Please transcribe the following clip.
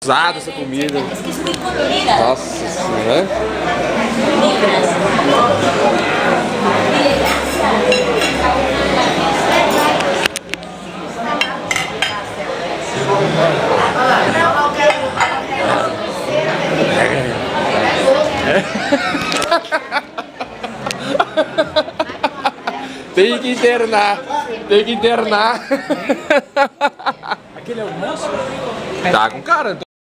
Usada essa comida. Nossa senhora. Tem que internar. Tem que internar. Aquele é o moço? Tá com cara.